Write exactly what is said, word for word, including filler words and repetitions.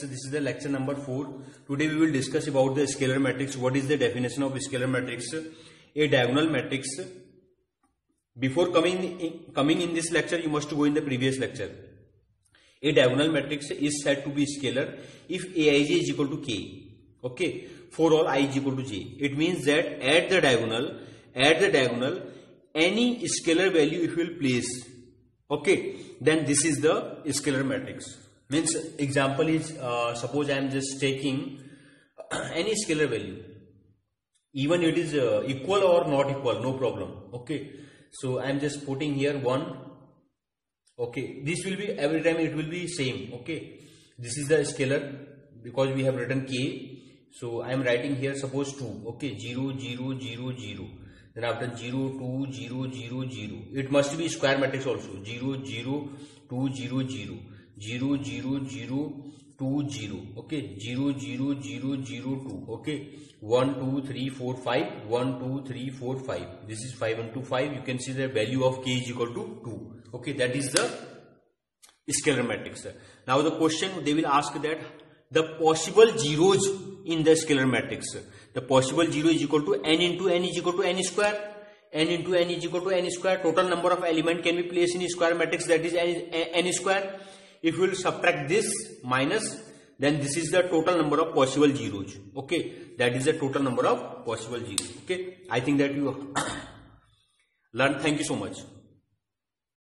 this is the lecture number four. Today we will discuss about the scalar matrix. What is the definition of scalar matrix? A diagonal matrix. Before coming in, coming in this lecture, you must go in the previous lecture. A diagonal matrix is said to be scalar if Aij is equal to k. Okay, for all I is equal to j. It means that at the diagonal, at the diagonal, any scalar value if you will place, okay, then this is the scalar matrix. Means example is uh, suppose I am just taking any scalar value, even it is uh, equal or not equal, no problem. Okay, so I am just putting here one. Okay, this will be every time it will be same. Okay, this is the scalar because we have written k. So I am writing here suppose two. Okay, zero zero zero zero. Then after zero two zero zero zero, it must be square matrix also. zero zero two zero zero zero zero zero two zero. Okay, zero zero zero zero two. Okay, one two three four five. one two three four five. This is five into five. You can see the value of k is equal to two. Okay, that is the scalar matrix. Now the question they will ask that the possible zeros in the scalar matrix. The possible zero is equal to n into n is equal to n square. N into n is equal to n square. Total number of element can be placed in square matrix, that is n, n square. If you will subtract this minus, then this is the total number of possible zeros. Okay, that is the total number of possible zeros. Okay, I think that you learned. Thank you so much.